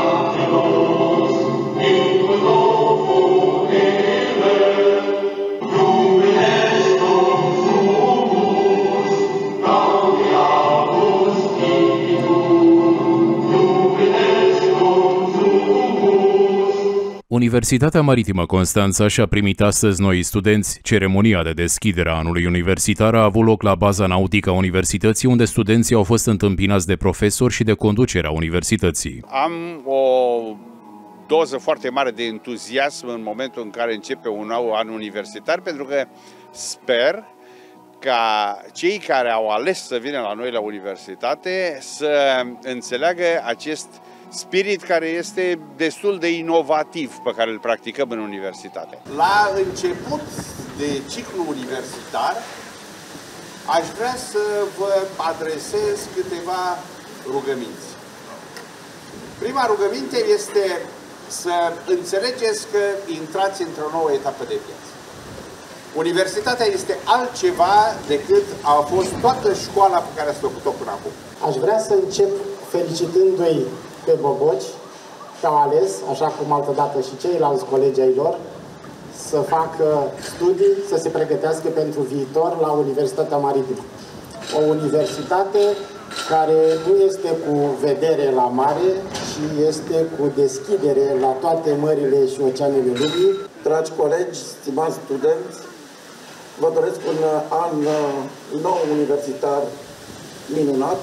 Universitatea Maritimă Constanța și-a primit astăzi noi studenți. Ceremonia de deschidere a anului universitar a avut loc la baza nautică a universității, unde studenții au fost întâmpinați de profesori și de conducerea universității. Am o doză foarte mare de entuziasm în momentul în care începe un nou an universitar, pentru că sper ca cei care au ales să vină la noi la universitate să înțeleagă acest spirit care este destul de inovativ pe care îl practicăm în universitate. La început de ciclu universitar aș vrea să vă adresez câteva rugăminți. Prima rugăminte este să înțelegeți că intrați într-o nouă etapă de viață. Universitatea este altceva decât a fost toată școala pe care ați făcut-o până acum. Aș vrea să încep felicitându-i pe boboci că au ales, așa cum altădată și ceilalți colegi ai lor, să facă studii, să se pregătească pentru viitor la Universitatea Maritimă. O universitate care nu este cu vedere la mare, ci este cu deschidere la toate mările și oceanele lumii. Dragi colegi, stimați studenți, vă doresc un an nou universitar minunat,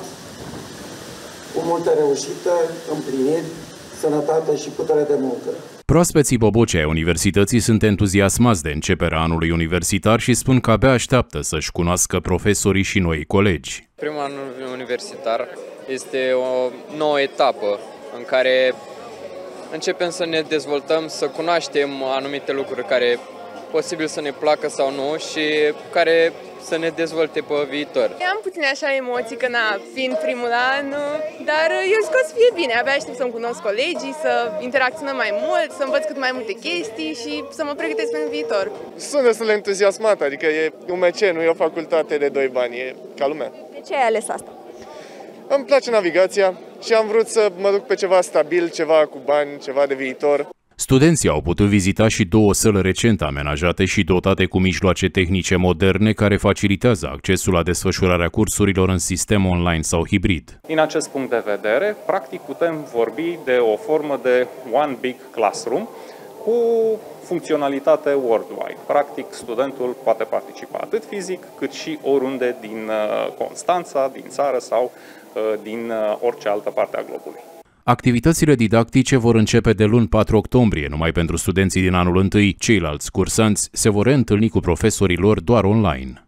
cu multe reușite, împliniri, sănătate și putere de muncă. Proaspeții boboci ai universității sunt entuziasmați de începerea anului universitar și spun că abia așteaptă să-și cunoască profesorii și noi colegi. Primul an universitar este o nouă etapă în care începem să ne dezvoltăm, să cunoaștem anumite lucruri care posibil să ne placă sau nu și care să ne dezvolte pe viitor. Am puțin așa emoții că fiind primul an, dar eu zic că o să fie bine. Abia aștept să-mi cunosc colegii, să interacționăm mai mult, să învăț cât mai multe chestii și să mă pregătesc pentru viitor. Sunt destul de entuziasmat, adică e UMC, nu e o facultate de 2 bani, e ca lumea. De ce ai ales asta? Îmi place navigația și am vrut să mă duc pe ceva stabil, ceva cu bani, ceva de viitor. Studenții au putut vizita și 2 săli recent amenajate și dotate cu mijloace tehnice moderne care facilitează accesul la desfășurarea cursurilor în sistem online sau hibrid. Din acest punct de vedere, practic putem vorbi de o formă de One Big Classroom cu funcționalitate worldwide. Practic, studentul poate participa atât fizic cât și oriunde din Constanța, din țară sau din orice altă parte a globului. Activitățile didactice vor începe de luni 4 octombrie, numai pentru studenții din anul întâi. Ceilalți cursanți se vor reîntâlni cu profesorii lor doar online.